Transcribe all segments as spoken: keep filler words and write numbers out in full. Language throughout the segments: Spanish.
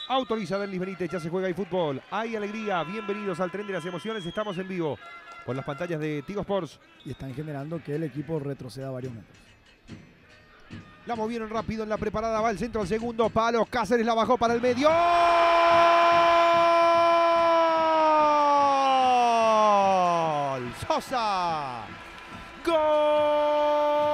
Autoriza Derlis Benítez, ya se juega y fútbol. Hay alegría, bienvenidos al tren de las emociones. Estamos en vivo por las pantallas de Tigo Sports. Y están generando que el equipo retroceda varios metros. La movieron rápido en la preparada, va el centro al segundo palo. Cáceres la bajó para el medio. ¡Gol! ¡Sosa! ¡Gol!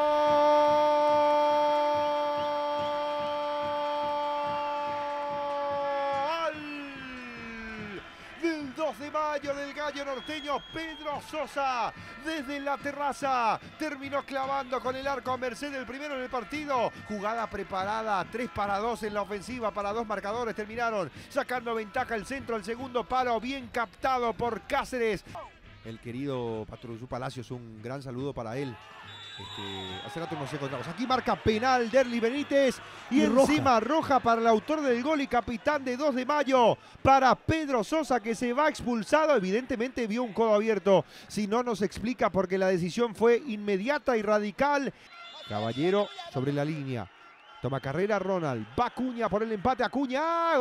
Del dos de mayo del gallo norteño, Pedro Sosa, desde la terraza, terminó clavando con el arco a merced del primero en el partido. Jugada preparada, tres para dos en la ofensiva para dos marcadores. Terminaron sacando ventaja el centro al segundo palo, bien captado por Cáceres. El querido Pastoruzú Palacios, un gran saludo para él. Este, hace rato nos encontramos. Aquí marca penal Derlis Benítez y, y encima roja. roja para el autor del gol y capitán de dos de mayo para Pedro Sosa, que se va expulsado. Evidentemente vio un codo abierto. Si no, nos explica porque la decisión fue inmediata y radical. Caballero sobre la línea. Toma carrera Ronald. Va Acuña por el empate. Acuña.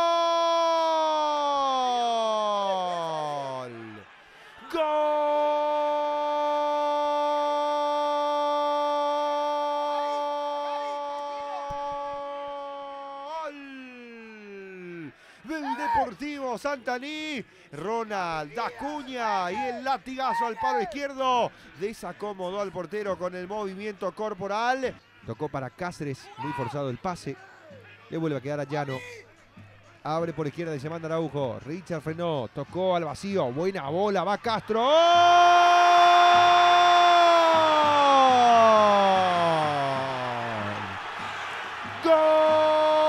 ¡Gol! ¡Gol! Del Deportivo Santaní, Ronald Acuña y el latigazo al palo izquierdo, desacomodó al portero con el movimiento corporal, tocó para Cáceres, muy forzado el pase, le vuelve a quedar a Llano, abre por izquierda y se manda Araujo, Richard frenó, tocó al vacío, buena bola, va Castro, ¡gol! ¡Gol!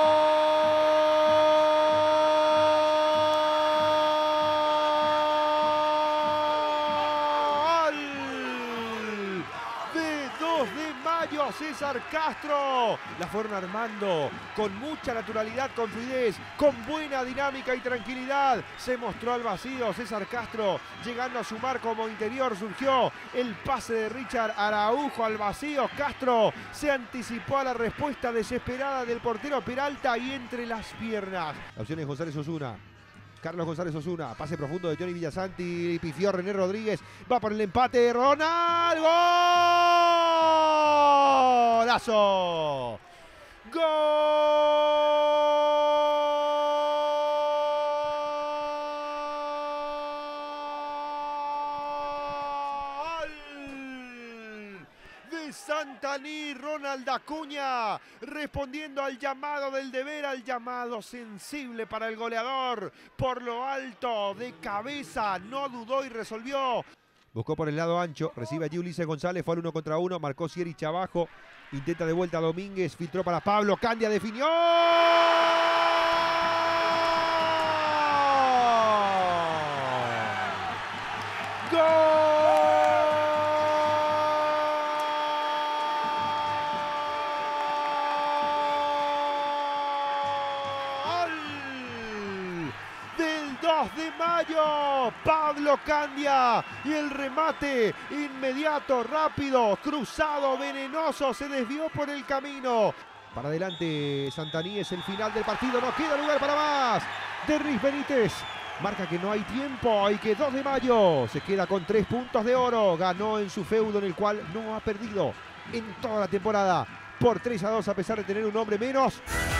de mayo, César Castro. La fueron armando con mucha naturalidad, con fluidez, con buena dinámica y tranquilidad. Se mostró al vacío César Castro, llegando a sumar como interior. Surgió el pase de Richard Araujo al vacío. Castro se anticipó a la respuesta desesperada del portero Peralta y entre las piernas. La opción es González Osuna. Carlos González Osuna, pase profundo de Johnny Villasanti, pifió René Rodríguez, va por el empate, Ronald, ¡golazo! ¡Gol! De Santaní, Ronald Acuña, respondiendo al llamado del deber, al llamado sensible para el goleador, por lo alto, de cabeza, no dudó y resolvió. Buscó por el lado ancho, recibe allí Ulises González, fue al uno contra uno, marcó Sierich abajo, intenta de vuelta Domínguez, filtró para Pablo, Candia definió. ¡Gol! dos de mayo, Pablo Candia y el remate inmediato, rápido, cruzado, venenoso, se desvió por el camino. Para adelante Santaní, es el final del partido, no queda lugar para más. Derlis Benítez marca que no hay tiempo y que dos de mayo se queda con tres puntos de oro. Ganó en su feudo en el cual no ha perdido en toda la temporada por tres a dos a pesar de tener un hombre menos.